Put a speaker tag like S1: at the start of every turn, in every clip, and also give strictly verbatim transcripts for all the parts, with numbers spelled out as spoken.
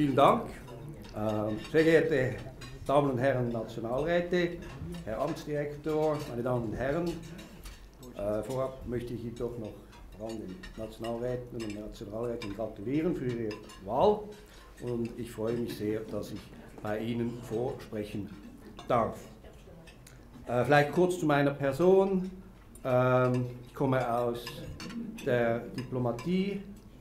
S1: Vielen Dank. Ähm, sehr geehrte Damen und Herren Nationalräte, Herr Amtsdirektor, meine Damen und Herren, äh, vorab möchte ich jedoch noch an den Nationalräten und Nationalräten gratulieren für Ihre Wahl und ich freue mich sehr, dass ich bei Ihnen vorsprechen darf. Äh, vielleicht kurz zu meiner Person. Ähm, ich komme aus der Diplomatie,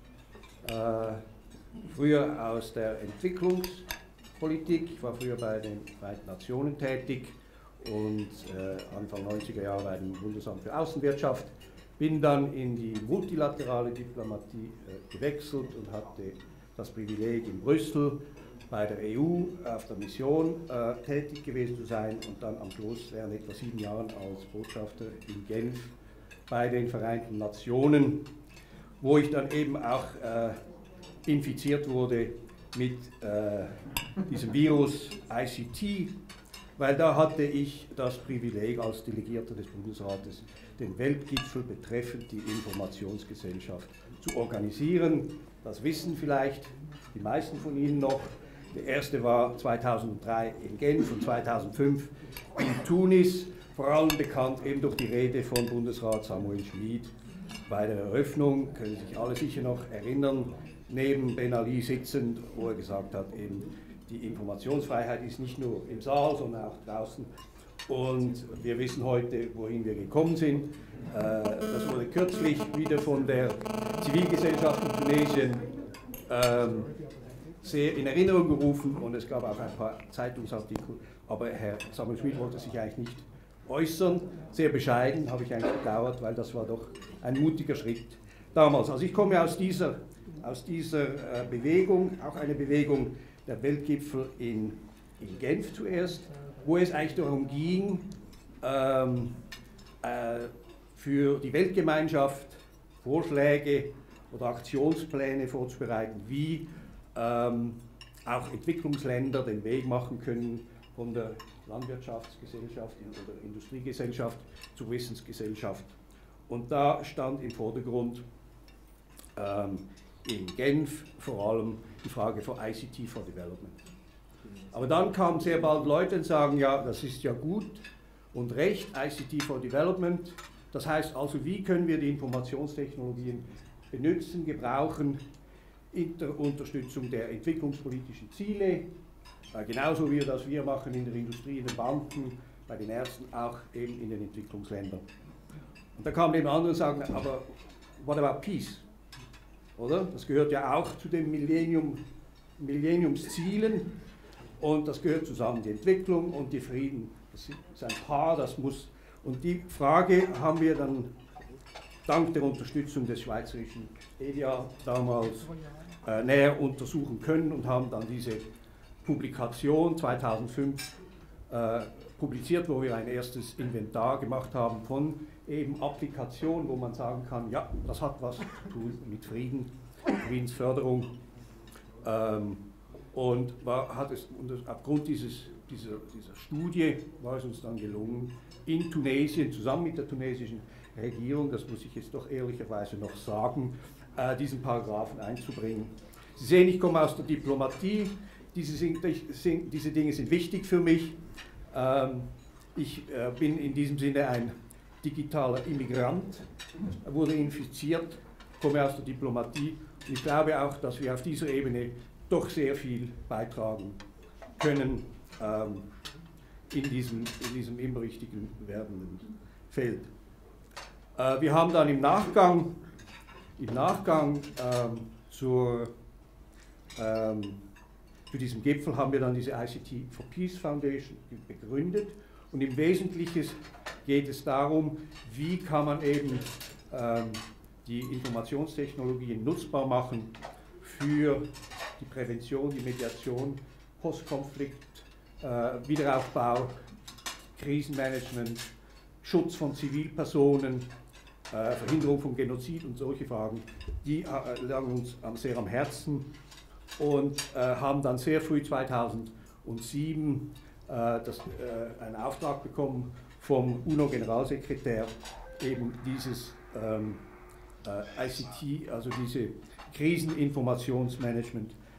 S1: äh, früher aus der Entwicklungspolitik. Ich war früher bei den Vereinten Nationen tätig und äh, Anfang neunziger Jahre bei dem Bundesamt für Außenwirtschaft. Bin dann in die multilaterale Diplomatie äh, gewechselt und hatte das Privileg, in Brüssel bei der E U auf der Mission äh, tätig gewesen zu sein und dann am Schluss während etwa sieben Jahren als Botschafter in Genf bei den Vereinten Nationen, wo ich dann eben auch äh, infiziert wurde mit äh, diesem Virus I C T, weil da hatte ich das Privileg als Delegierter des Bundesrates, den Weltgipfel betreffend die Informationsgesellschaft zu organisieren. Das wissen vielleicht die meisten von Ihnen noch. Der erste war zweitausenddrei in Genf und zweitausendfünf in Tunis, vor allem bekannt eben durch die Rede von Bundesrat Samuel Schmid bei der Eröffnung, können sich alle sicher noch erinnern, neben Ben Ali sitzend, wo er gesagt hat, eben die Informationsfreiheit ist nicht nur im Saal, sondern auch draußen. Und wir wissen heute, wohin wir gekommen sind. Das wurde kürzlich wieder von der Zivilgesellschaft in Tunesien ähm, sehr in Erinnerung gerufen und es gab auch ein paar Zeitungsartikel, aber Herr Samuel Schmid wollte sich eigentlich nicht äußern. Sehr bescheiden, habe ich eigentlich bedauert, weil das war doch ein mutiger Schritt damals. Also ich komme aus dieser, aus dieser äh, Bewegung, auch eine Bewegung der Weltgipfel in, in Genf zuerst, wo es eigentlich darum ging, ähm, äh, für die Weltgemeinschaft Vorschläge oder Aktionspläne vorzubereiten, wie ähm, auch Entwicklungsländer den Weg machen können von der Landwirtschaftsgesellschaft oder Industriegesellschaft zur Wissensgesellschaft. Und da stand im Vordergrund ähm, in Genf vor allem die Frage von I C T for Development. Aber dann kamen sehr bald Leute und sagen, ja, das ist ja gut und recht, I C T for Development. Das heißt also, wie können wir die Informationstechnologien benutzen, gebrauchen, in der Unterstützung der entwicklungspolitischen Ziele, äh, genauso wie das wir machen in der Industrie, in den Banken, bei den Ärzten, auch eben in den Entwicklungsländern. Und da kamen eben andere und sagen, aber what about peace? Oder? Das gehört ja auch zu den Millennium, Millenniumszielen und das gehört zusammen, die Entwicklung und die Frieden. Das ist ein Paar, das muss. Und die Frage haben wir dann dank der Unterstützung des schweizerischen E D A damals äh, näher untersuchen können und haben dann diese Publikation zweitausendfünf äh, publiziert, wo wir ein erstes Inventar gemacht haben von eben Applikationen, wo man sagen kann, ja, das hat was zu tun mit Frieden, Friedensförderung. Ähm, und war, hat es, und aufgrund dieses, dieser, dieser Studie war es uns dann gelungen, in Tunesien zusammen mit der tunesischen Regierung, das muss ich jetzt doch ehrlicherweise noch sagen, äh, diesen Paragraphen einzubringen. Sie sehen, ich komme aus der Diplomatie, diese, sind, sind, diese Dinge sind wichtig für mich. Ähm, ich äh, bin in diesem Sinne ein digitaler Immigrant, wurde infiziert, komme aus der Diplomatie und ich glaube auch, dass wir auf dieser Ebene doch sehr viel beitragen können ähm, in, diesem, in diesem immer wichtigen werdenden Feld. Äh, wir haben dann im Nachgang, im Nachgang ähm, zur, ähm, zu diesem Gipfel haben wir dann diese I C T for Peace Foundation begründet und im Wesentlichen geht es darum, wie kann man eben ähm, die Informationstechnologien nutzbar machen für die Prävention, die Mediation, Postkonflikt, äh, Wiederaufbau, Krisenmanagement, Schutz von Zivilpersonen, äh, Verhinderung von Genozid und solche Fragen, die äh, lagen uns sehr am Herzen und äh, haben dann sehr früh zweitausendsieben äh, das, äh, einen Auftrag bekommen vom UNO-Generalsekretär, eben dieses ähm, äh, I C T, also diese Kriseninformationsmanagement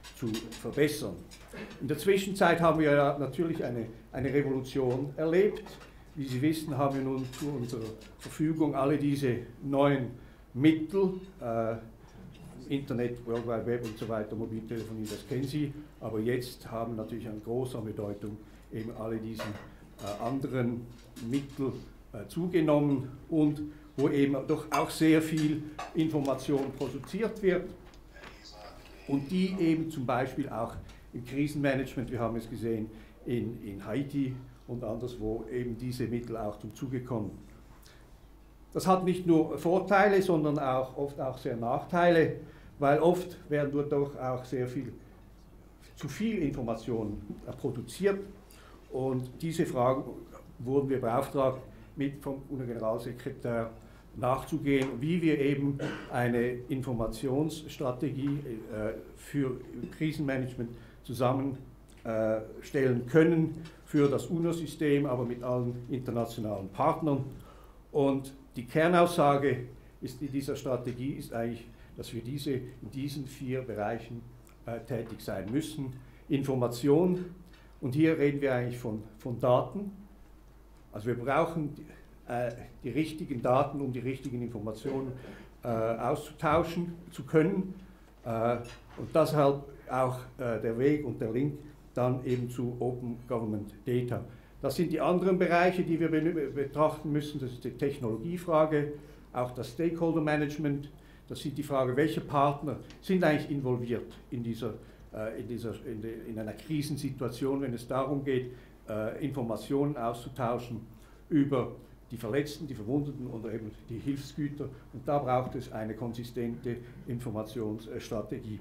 S1: zu verbessern. In der Zwischenzeit haben wir ja natürlich eine, eine Revolution erlebt. Wie Sie wissen, haben wir nun zu unserer Verfügung alle diese neuen Mittel, äh, Internet, World Wide Web und so weiter, Mobiltelefonie, das kennen Sie, aber jetzt haben natürlich an großer Bedeutung eben alle diese äh, anderen Mittel äh, zugenommen und wo eben doch auch sehr viel Information produziert wird und die eben zum Beispiel auch im Krisenmanagement, wir haben es gesehen, in, in Haiti und anderswo eben diese Mittel auch zum Zuge kommen. Das hat nicht nur Vorteile, sondern auch oft auch sehr Nachteile, weil oft werden dort doch auch sehr viel, zu viel Information produziert und diese Fragen wurden wir beauftragt, mit vom U N O-Generalsekretär nachzugehen, wie wir eben eine Informationsstrategie äh, für Krisenmanagement zusammenstellen können für das U N O-System, aber mit allen internationalen Partnern. Und die Kernaussage ist in dieser Strategie ist eigentlich, dass wir diese, in diesen vier Bereichen äh, tätig sein müssen. Information, und hier reden wir eigentlich von, von Daten. Also wir brauchen die, äh, die richtigen Daten, um die richtigen Informationen äh, auszutauschen zu können. Äh, und deshalb auch äh, der Weg und der Link dann eben zu Open Government Data. Das sind die anderen Bereiche, die wir betrachten müssen. Das ist die Technologiefrage, auch das Stakeholder Management. Das sind die Frage, welche Partner sind eigentlich involviert in, dieser, äh, in, dieser, in, de, in einer Krisensituation, wenn es darum geht, äh, Informationen auszutauschen über die Verletzten, die Verwundeten oder eben die Hilfsgüter. Und da braucht es eine konsistente Informationsstrategie.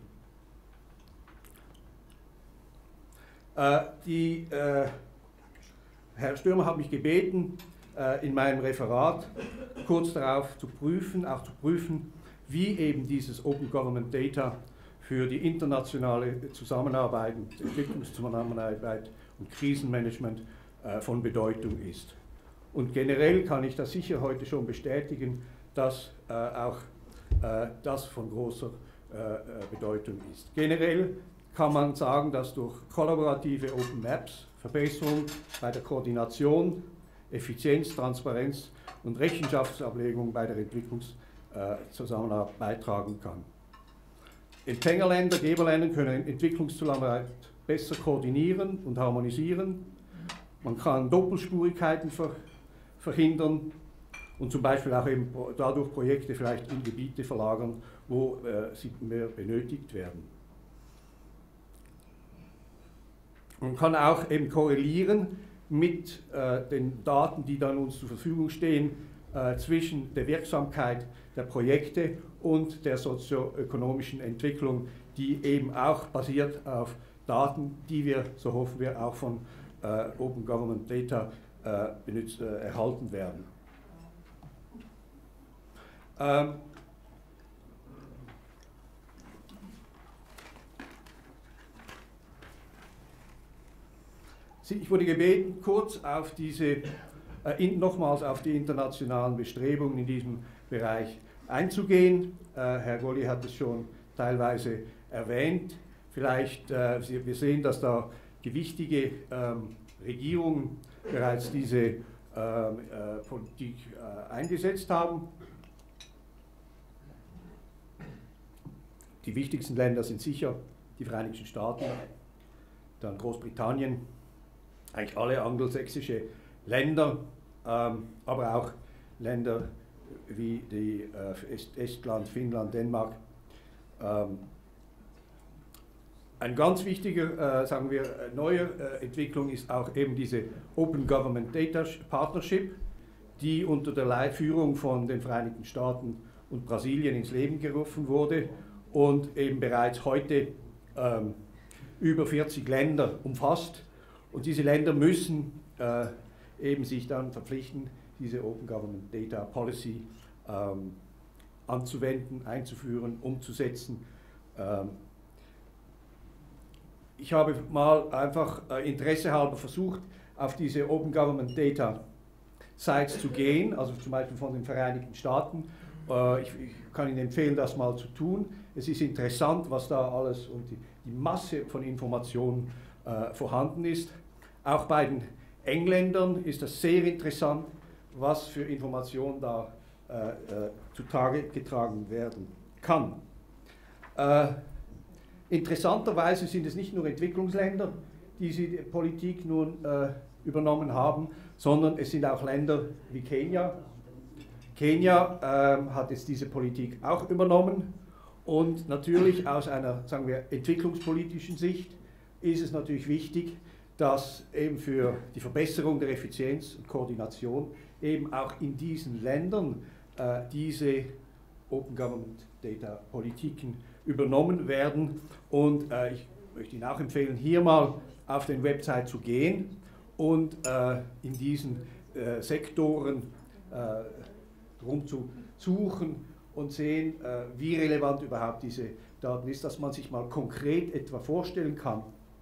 S1: Äh, die, äh, Herr Stürmer hat mich gebeten, äh, in meinem Referat kurz darauf zu prüfen, auch zu prüfen, wie eben dieses Open Government Data für die internationale Zusammenarbeit, Entwicklungszusammenarbeit und Krisenmanagement äh, von Bedeutung ist. Und generell kann ich das sicher heute schon bestätigen, dass äh, auch äh, das von großer äh, Bedeutung ist. Generell kann man sagen, dass durch kollaborative Open Maps Verbesserung bei der Koordination, Effizienz, Transparenz und Rechenschaftsablegung bei der Entwicklungszusammenarbeit beitragen kann. Empfängerländer, Geberländer können Entwicklungszusammenarbeit besser koordinieren und harmonisieren. Man kann Doppelspurigkeiten ver verhindern und zum Beispiel auch eben dadurch Projekte vielleicht in Gebiete verlagern, wo äh, sie mehr benötigt werden. Man kann auch eben korrelieren mit äh, den Daten, die dann uns zur Verfügung stehen, äh, zwischen der Wirksamkeit der Projekte und der sozioökonomischen Entwicklung, die eben auch basiert auf Daten, die wir, so hoffen wir, auch von äh, Open Government Data äh, benutzt, äh, erhalten werden. Ähm, Ich wurde gebeten, kurz auf diese, äh, nochmals auf die internationalen Bestrebungen in diesem Bereich einzugehen. Äh, Herr Golli hat es schon teilweise erwähnt. Vielleicht, äh, wir sehen, dass da gewichtige ähm, Regierungen bereits diese ähm, äh, Politik äh, eingesetzt haben. Die wichtigsten Länder sind sicher die Vereinigten Staaten, dann Großbritannien, eigentlich alle angelsächsische Länder, ähm, aber auch Länder wie die, äh, Est Estland, Finnland, Dänemark. Ähm, ein ganz wichtiger, äh, sagen wir, neue äh, Entwicklung ist auch eben diese Open Government Data Partnership, die unter der Führung von den Vereinigten Staaten und Brasilien ins Leben gerufen wurde und eben bereits heute ähm, über vierzig Länder umfasst. Und diese Länder müssen äh, eben sich dann verpflichten, diese Open Government Data Policy ähm, anzuwenden, einzuführen, umzusetzen. Ähm, ich habe mal einfach äh, interessehalber versucht, auf diese Open Government Data Sites zu gehen, also zum Beispiel von den Vereinigten Staaten. Äh, ich, ich kann Ihnen empfehlen, das mal zu tun. Es ist interessant, was da alles und die die Masse von Informationen äh, vorhanden ist. Auch bei den Engländern ist das sehr interessant, was für Informationen da äh, äh, zutage getragen werden kann. Äh, interessanterweise sind es nicht nur Entwicklungsländer, die sie die Politik nun äh, übernommen haben, sondern es sind auch Länder wie Kenia. Kenia äh, hat jetzt diese Politik auch übernommen und natürlich aus einer, sagen wir, entwicklungspolitischen Sicht ist es natürlich wichtig, dass eben für die Verbesserung der Effizienz und Koordination eben auch in diesen Ländern äh, diese Open Government Data Politiken übernommen werden. Und äh, ich möchte Ihnen auch empfehlen, hier mal auf den Website zu gehen und äh, in diesen äh, Sektoren äh, rumzusuchen und sehen, äh, wie relevant überhaupt diese Daten ist, dass man sich mal konkret etwa vorstellen kann,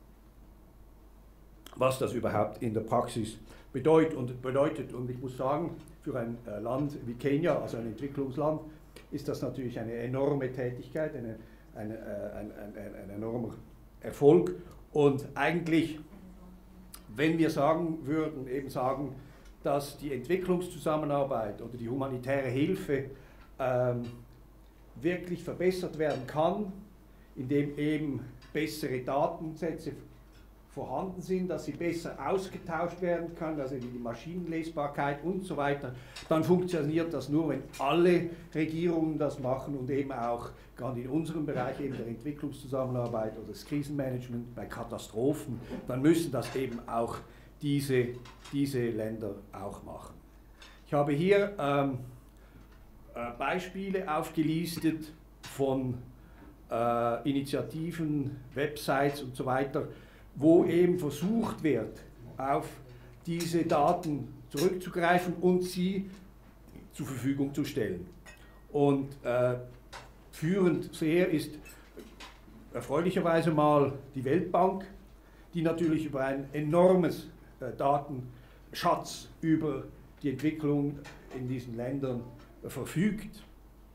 S1: was das überhaupt in der Praxis bedeutet. Und, bedeutet. Und ich muss sagen, für ein äh, Land wie Kenia, also ein Entwicklungsland, ist das natürlich eine enorme Tätigkeit, eine, eine, äh, ein, ein, ein, ein enormer Erfolg. Und eigentlich, wenn wir sagen würden, eben sagen, dass die Entwicklungszusammenarbeit oder die humanitäre Hilfe ähm, wirklich verbessert werden kann, indem eben bessere Datensätze vorhanden sind, dass sie besser ausgetauscht werden kann, also die Maschinenlesbarkeit und so weiter, dann funktioniert das nur, wenn alle Regierungen das machen und eben auch gerade in unserem Bereich eben der Entwicklungszusammenarbeit oder des Krisenmanagement bei Katastrophen, dann müssen das eben auch diese, diese Länder auch machen. Ich habe hier ähm, äh, Beispiele aufgelistet von äh, Initiativen, Websites und so weiter, wo eben versucht wird, auf diese Daten zurückzugreifen und sie zur Verfügung zu stellen. Und äh, führend sehr ist erfreulicherweise mal die Weltbank, die natürlich über ein enormes äh, Datenschatz über die Entwicklung in diesen Ländern äh, verfügt.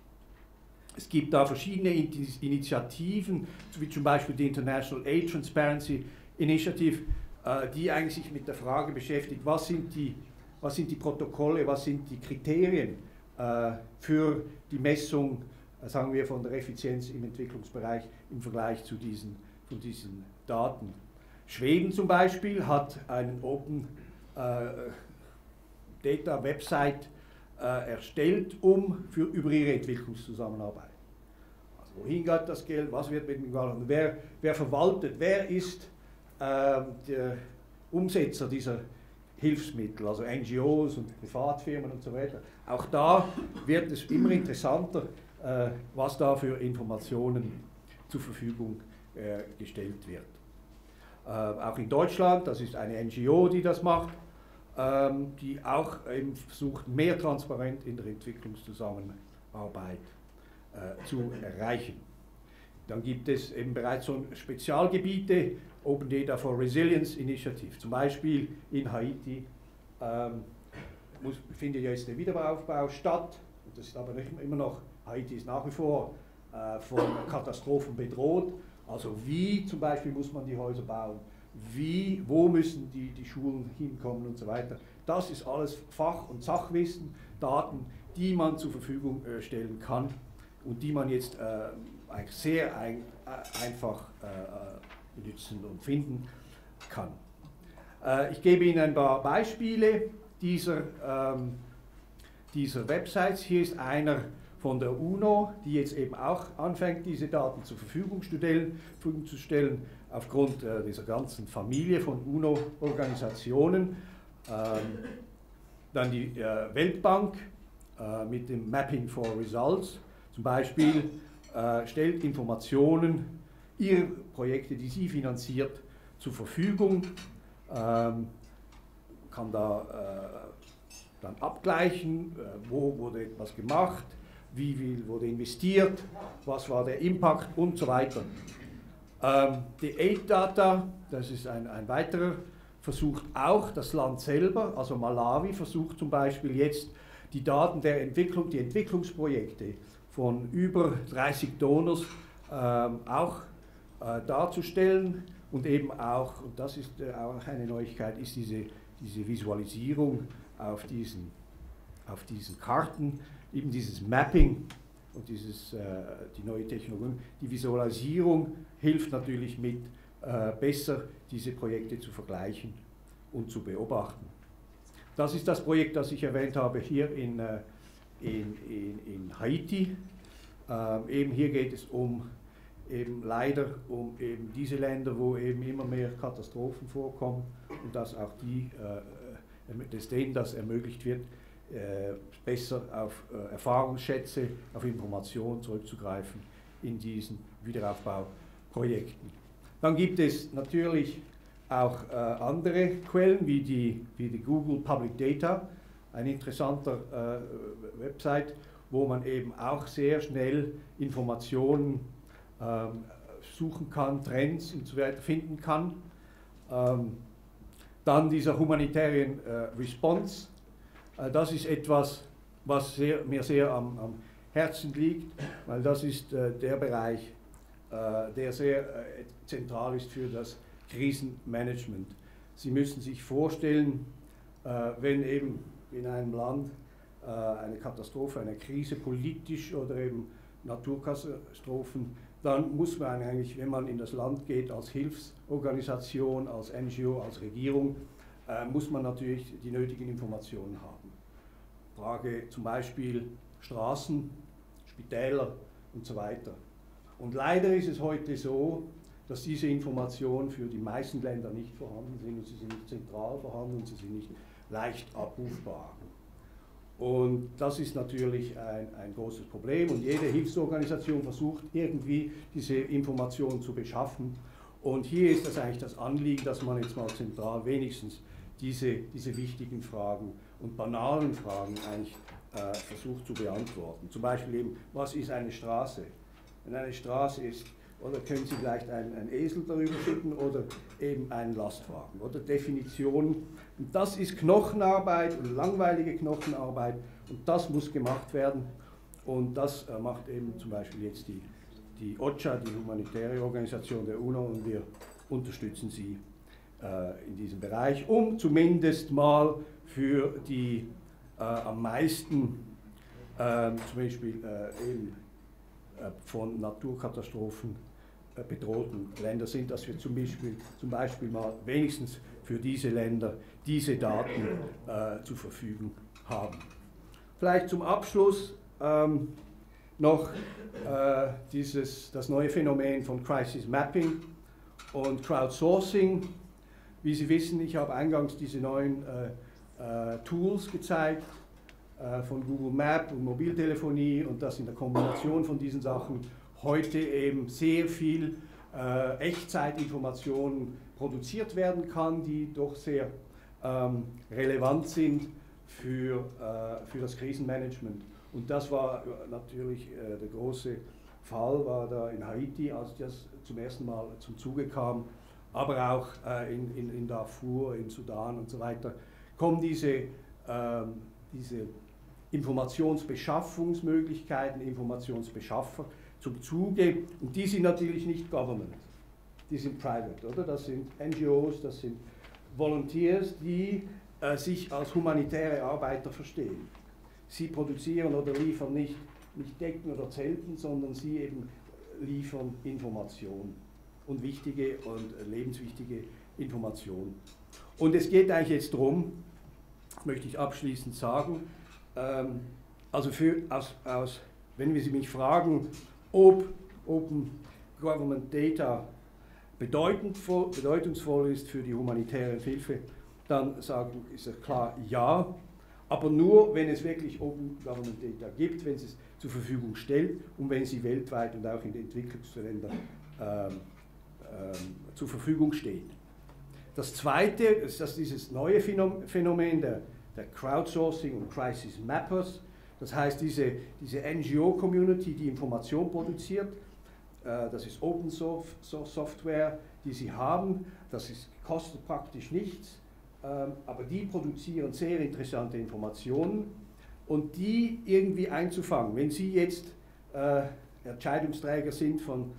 S1: Es gibt da verschiedene Initiativen, wie zum Beispiel die International Aid Transparency Initiative, äh, die eigentlich sich mit der Frage beschäftigt, was sind die, was sind die Protokolle, was sind die Kriterien äh, für die Messung, äh, sagen wir, von der Effizienz im Entwicklungsbereich im Vergleich zu diesen, zu diesen Daten. Schweden zum Beispiel hat einen Open äh, Data Website äh, erstellt, um für, über ihre Entwicklungszusammenarbeit. Also wohin geht das Geld, was wird mit dem Geld, wer, wer verwaltet, wer ist der Umsetzer dieser Hilfsmittel, also N G Os und Privatfirmen und so weiter. Auch da wird es immer interessanter, äh, was da für Informationen zur Verfügung äh, gestellt wird. Äh, auch in Deutschland, das ist eine N G O, die das macht, ähm, die auch eben versucht, mehr Transparenz in der Entwicklungszusammenarbeit äh, zu erreichen. Dann gibt es eben bereits so Spezialgebiete, Open Data for Resilience Initiative. Zum Beispiel in Haiti ähm, muss, findet ja jetzt der Wiederaufbau statt. Das ist aber nicht immer noch, Haiti ist nach wie vor äh, von Katastrophen bedroht. Also wie zum Beispiel muss man die Häuser bauen, wie, wo müssen die, die Schulen hinkommen und so weiter. Das ist alles Fach- und Sachwissen, Daten, die man zur Verfügung äh, stellen kann und die man jetzt äh, eigentlich sehr ein, äh, einfach äh, benutzen und finden kann. Äh, ich gebe Ihnen ein paar Beispiele dieser, ähm, dieser Websites. Hier ist einer von der UNO, die jetzt eben auch anfängt, diese Daten zur Verfügung zu stellen, zu stellen aufgrund äh, dieser ganzen Familie von UNO-Organisationen. Ähm, dann die äh, Weltbank äh, mit dem Mapping for Results, zum Beispiel äh, stellt Informationen, ihre Projekte, die sie finanziert, zur Verfügung, ähm, kann da äh, dann abgleichen, äh, wo wurde etwas gemacht, wie viel wurde investiert, was war der Impact und so weiter. Ähm, die Aid Data, das ist ein, ein weiterer, versucht auch das Land selber, also Malawi versucht zum Beispiel jetzt die Daten der Entwicklung, die Entwicklungsprojekte von über dreißig Donors ähm, auch äh, darzustellen und eben auch, und das ist äh, auch eine Neuigkeit, ist diese, diese Visualisierung auf diesen, auf diesen Karten, eben dieses Mapping und dieses, äh, die neue Technologie. Die Visualisierung hilft natürlich mit, äh, besser diese Projekte zu vergleichen und zu beobachten. Das ist das Projekt, das ich erwähnt habe, hier in, äh, in, in, in Haiti. Ähm, eben hier geht es um, eben leider um eben diese Länder, wo eben immer mehr Katastrophen vorkommen und dass auch die, äh, dass denen das ermöglicht wird, äh, besser auf äh, Erfahrungsschätze, auf Informationen zurückzugreifen in diesen Wiederaufbauprojekten. Dann gibt es natürlich auch äh, andere Quellen, wie die, wie die Google Public Data, ein interessanter äh, Website, wo man eben auch sehr schnell Informationen ähm, suchen kann, Trends und so weiter finden kann. Ähm, dann dieser Humanitarian äh, Response, äh, das ist etwas, was sehr, mir sehr am, am Herzen liegt, weil das ist äh, der Bereich, äh, der sehr äh, zentral ist für das Krisenmanagement. Sie müssen sich vorstellen, äh, wenn eben in einem Land äh, eine Katastrophe, eine Krise, politisch oder eben Naturkatastrophen, dann muss man eigentlich, wenn man in das Land geht, als Hilfsorganisation, als N G O, als Regierung, äh, muss man natürlich die nötigen Informationen haben. Frage zum Beispiel Straßen, Spitäler und so weiter. Und leider ist es heute so, dass diese Informationen für die meisten Länder nicht vorhanden sind und sie sind nicht zentral vorhanden und sie sind nicht leicht abrufbar. Und das ist natürlich ein, ein großes Problem und jede Hilfsorganisation versucht irgendwie diese Informationen zu beschaffen. Und hier ist das eigentlich das Anliegen, dass man jetzt mal zentral wenigstens diese, diese wichtigen Fragen und banalen Fragen eigentlich äh, versucht zu beantworten. Zum Beispiel eben, was ist eine Straße? Wenn eine Straße ist, oder können Sie vielleicht einen, einen Esel darüber schicken oder eben einen Lastwagen oder Definitionen. Und das ist Knochenarbeit und langweilige Knochenarbeit und das muss gemacht werden. Und das äh, macht eben zum Beispiel jetzt die, die O C H A, die humanitäre Organisation der UNO, und wir unterstützen sie äh, in diesem Bereich, um zumindest mal für die äh, am meisten äh, zum Beispiel äh, eben von Naturkatastrophen bedrohten Länder sind, dass wir zum Beispiel, zum Beispiel mal wenigstens für diese Länder diese Daten äh, zur Verfügung haben. Vielleicht zum Abschluss ähm, noch äh, dieses, das neue Phänomen von Crisis Mapping und Crowdsourcing. Wie Sie wissen, ich habe eingangs diese neuen äh, äh, Tools gezeigt, von Google Maps und Mobiltelefonie und dass in der Kombination von diesen Sachen heute eben sehr viel äh, Echtzeitinformationen produziert werden kann, die doch sehr ähm, relevant sind für, äh, für das Krisenmanagement. Und das war natürlich äh, der große Fall, war da in Haiti, als das zum ersten Mal zum Zuge kam, aber auch äh, in, in, in Darfur, in Sudan und so weiter, kommen diese, ähm, diese Informationsbeschaffungsmöglichkeiten, Informationsbeschaffer zum Zuge, und die sind natürlich nicht Government, die sind Private, oder? Das sind N G Os, das sind Volunteers, die äh, sich als humanitäre Arbeiter verstehen. Sie produzieren oder liefern nicht, nicht Decken oder Zelten, sondern sie eben liefern Informationen und wichtige und lebenswichtige Informationen. Und es geht eigentlich jetzt darum, das möchte ich abschließend sagen, ähm, also für, aus, aus, wenn wir Sie mich fragen, ob Open Government Data bedeutungsvoll, bedeutungsvoll ist für die humanitäre Hilfe, dann sagen, ist es klar ja, aber nur, wenn es wirklich Open Government Data gibt, wenn es es zur Verfügung stellt und wenn sie weltweit und auch in den Entwicklungsländern ähm, ähm, zur Verfügung stehen. Das Zweite ist dass dieses neue Phänomen der, der Crowdsourcing und Crisis Mappers, das heißt diese, diese N G O-Community, die Information produziert, äh, das ist Open Source Software, die sie haben, das ist, kostet praktisch nichts, äh, aber die produzieren sehr interessante Informationen und die irgendwie einzufangen. Wenn Sie jetzt äh, Entscheidungsträger sind von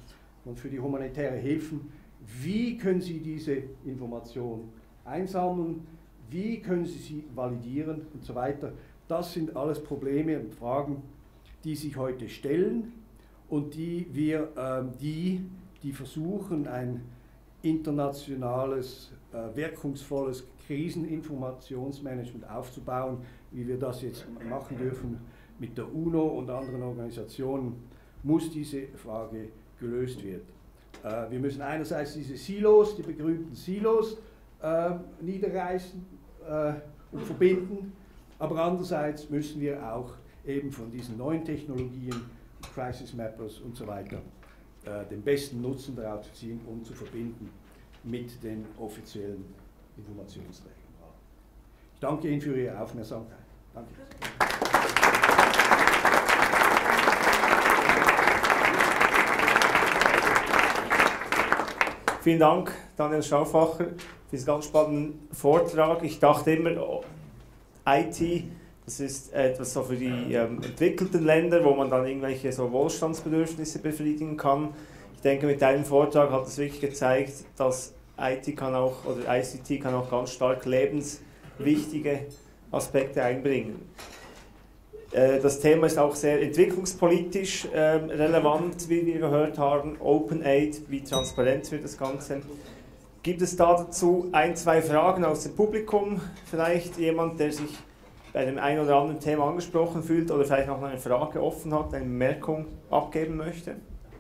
S1: und für die humanitäre Hilfen. Wie können Sie diese Information einsammeln? Wie können Sie sie validieren und so weiter? Das sind alles Probleme und Fragen, die sich heute stellen und die wir, ähm, die, die versuchen, ein internationales, äh, wirkungsvolles Kriseninformationsmanagement aufzubauen, wie wir das jetzt machen dürfen mit der UNO und anderen Organisationen, muss diese Frage gelöst werden. Äh, wir müssen einerseits diese Silos, die berühmten Silos, äh, niederreißen äh, und verbinden, aber andererseits müssen wir auch eben von diesen neuen Technologien, Crisis Mappers und so weiter, äh, den besten Nutzen daraus ziehen, um zu verbinden mit den offiziellen Informationsträgern. Ich danke Ihnen für Ihre Aufmerksamkeit. Danke.
S2: Vielen Dank, Daniel Schaufacher, für diesen ganz spannenden Vortrag. Ich dachte immer, I T, das ist etwas so für die ähm, entwickelten Länder, wo man dann irgendwelche so Wohlstandsbedürfnisse befriedigen kann. Ich denke, mit deinem Vortrag hat es wirklich gezeigt, dass I T kann auch, oder I C T kann auch ganz stark lebenswichtige Aspekte einbringen. Äh, das Thema ist auch sehr entwicklungspolitisch äh, relevant, wie wir gehört haben. Open Aid, wie transparent wird das Ganze? Gibt es da dazu ein, zwei Fragen aus dem Publikum? Vielleicht jemand, der sich bei dem einen oder anderen Thema angesprochen fühlt oder vielleicht noch eine Frage offen hat, eine Bemerkung abgeben möchte?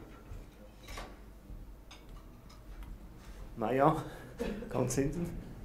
S2: Naja, ganz hinten.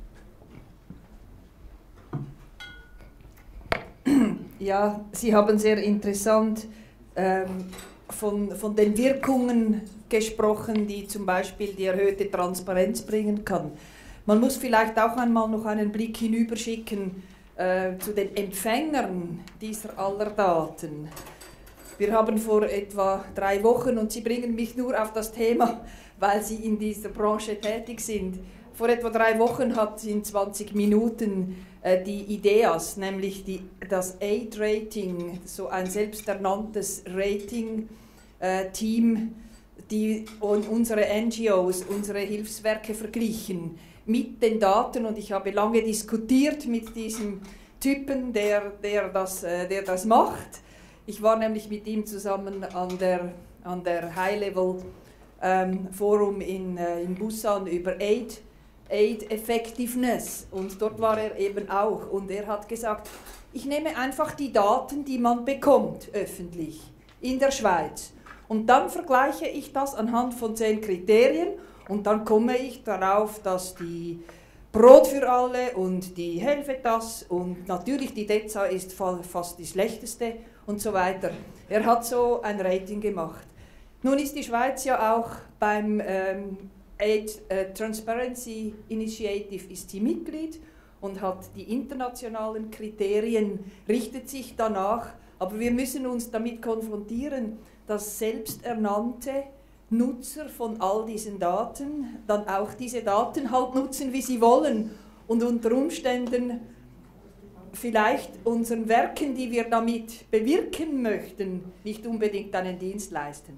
S3: Ja, Sie haben sehr interessant ähm, von, von den Wirkungen gesprochen, die zum Beispiel die erhöhte Transparenz bringen kann. Man muss vielleicht auch einmal noch einen Blick hinüberschicken äh, zu den Empfängern dieser aller Daten. Wir haben vor etwa drei Wochen, und Sie bringen mich nur auf das Thema, weil Sie in dieser Branche tätig sind, vor etwa drei Wochen hat in zwanzig Minuten äh, die IDEAS, nämlich die, das Aid Rating, so ein selbsternanntes Rating-Team, äh, die und unsere N G Os, unsere Hilfswerke verglichen mit den Daten, und ich habe lange diskutiert mit diesem Typen, der, der, das, äh, der das macht. Ich war nämlich mit ihm zusammen an der, an der High-Level ähm, Forum in, äh, in Busan über Aid, Aid Effectiveness, und dort war er eben auch, und er hat gesagt, ich nehme einfach die Daten, die man bekommt öffentlich in der Schweiz, und dann vergleiche ich das anhand von zehn Kriterien, und dann komme ich darauf, dass die Brot für alle und die Helfe das und natürlich die D E Z A ist fast die schlechteste und so weiter. Er hat so ein Rating gemacht. Nun ist die Schweiz ja auch beim ähm, Aid äh, Transparency Initiative ist sie Mitglied und hat die internationalen Kriterien, richtet sich danach, aber wir müssen uns damit konfrontieren, dass selbsternannte Nutzer von all diesen Daten dann auch diese Daten halt nutzen, wie sie wollen, und unter Umständen vielleicht unseren Werken, die wir damit bewirken möchten, nicht unbedingt einen Dienst leisten.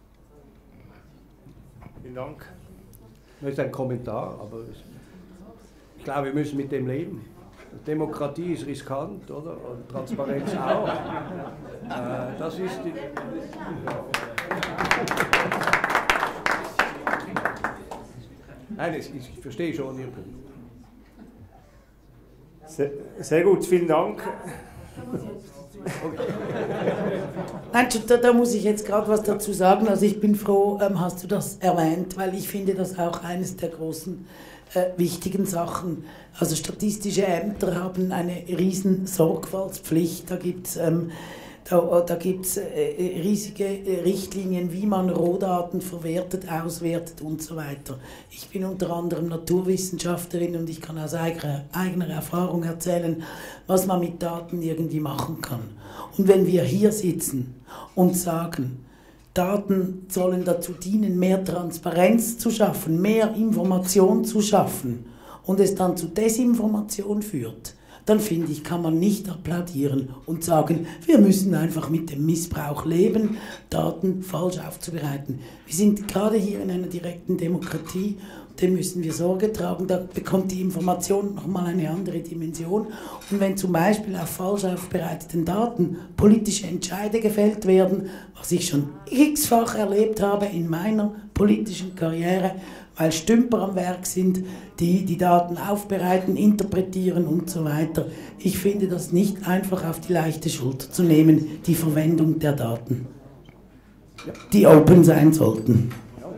S2: Vielen Dank.
S1: Das ist ein Kommentar, aber ich glaube, wir müssen mit dem leben. Demokratie ist riskant, oder? Und Transparenz auch. Äh, das ist die Nein, ich, ich verstehe schon Ihren Punkt.
S2: Sehr, sehr gut, vielen Dank.
S4: Nein, da, da muss ich jetzt gerade was dazu sagen. Also ich bin froh, ähm, hast du das erwähnt, weil ich finde das auch eines der großen äh, wichtigen Sachen. Also statistische Ämter haben eine riesen Sorgfaltspflicht. Da gibt es ähm, da, da gibt's, äh, riesige Richtlinien, wie man Rohdaten verwertet, auswertet und so weiter. Ich bin unter anderem Naturwissenschaftlerin und ich kann aus eigener, eigener Erfahrung erzählen, was man mit Daten irgendwie machen kann. Und wenn wir hier sitzen und sagen, Daten sollen dazu dienen, mehr Transparenz zu schaffen, mehr Information zu schaffen, und es dann zu Desinformation führt, dann finde ich, kann man nicht applaudieren und sagen, wir müssen einfach mit dem Missbrauch leben, Daten falsch aufzubereiten. Wir sind gerade hier in einer direkten Demokratie, dem müssen wir Sorge tragen, da bekommt die Information nochmal eine andere Dimension. Und wenn zum Beispiel auf falsch aufbereiteten Daten politische Entscheide gefällt werden, was ich schon x-fach erlebt habe in meiner politischen Karriere, weil Stümper am Werk sind, die die Daten aufbereiten, interpretieren und so weiter. Ich finde das nicht einfach auf die leichte Schulter zu nehmen, die Verwendung der Daten, die open sein sollten.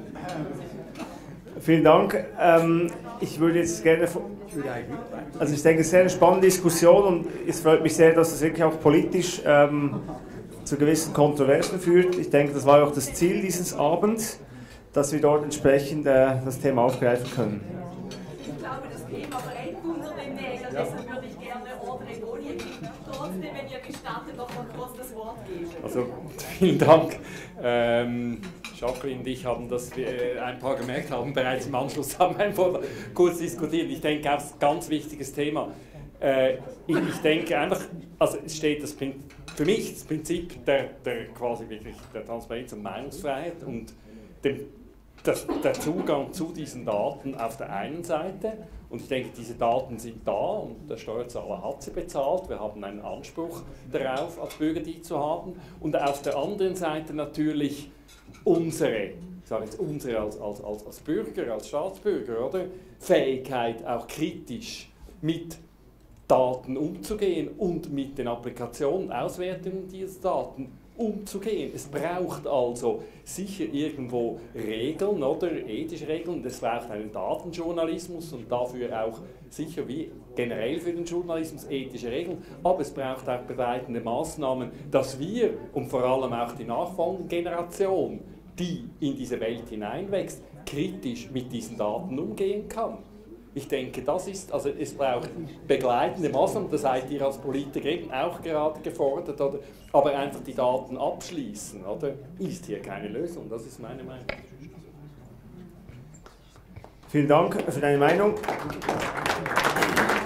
S2: Vielen Dank. Ähm, ich würde jetzt gerne... Also ich denke, es ist eine sehr spannende Diskussion und es freut mich sehr, dass es wirklich auch politisch ähm, zu gewissen Kontroversen führt. Ich denke, das war auch das Ziel dieses Abends, dass wir dort entsprechend äh, das Thema aufgreifen können.
S5: Ich glaube, das Thema brennt unter den Nägeln, deshalb würde ich gerne Audrey Golier trotzdem, wenn ihr gestattet, noch mal kurz das Wort geben.
S6: Also, vielen Dank. Ähm, Jacqueline und ich haben das, wie ein paar gemerkt haben, bereits im Anschluss haben wir einfach kurz diskutiert. Ich denke, auch ein ganz wichtiges Thema. Äh, ich, ich denke einfach, also es steht das, für mich das Prinzip der, der quasi wirklich der Transparenz und Meinungsfreiheit und dem, das, der Zugang zu diesen Daten auf der einen Seite. Und ich denke, diese Daten sind da und der Steuerzahler hat sie bezahlt. Wir haben einen Anspruch darauf, als Bürger die zu haben. Und auf der anderen Seite natürlich unsere, ich sage jetzt unsere als, als, als, als Bürger, als Staatsbürger, oder? Fähigkeit, auch kritisch mit Daten umzugehen und mit den Applikationen, Auswertungen dieser Daten umzugehen. Es braucht also sicher irgendwo Regeln, oder ethische Regeln, es braucht einen Datenjournalismus und dafür auch sicher wie generell für den Journalismus ethische Regeln, aber es braucht auch begleitende Maßnahmen, dass wir und vor allem auch die nachfolgende Generation, die in diese Welt hineinwächst, kritisch mit diesen Daten umgehen kann. Ich denke, das ist, also es braucht begleitende Maßnahmen, das seid ihr als Politiker eben auch gerade gefordert, oder? Aber einfach die Daten abschließen, oder? Ist hier keine Lösung, das ist meine Meinung.
S2: Vielen Dank für deine Meinung.